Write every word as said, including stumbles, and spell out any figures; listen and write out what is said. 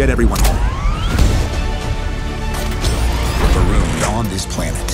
get everyone home. We're marooned on this planet.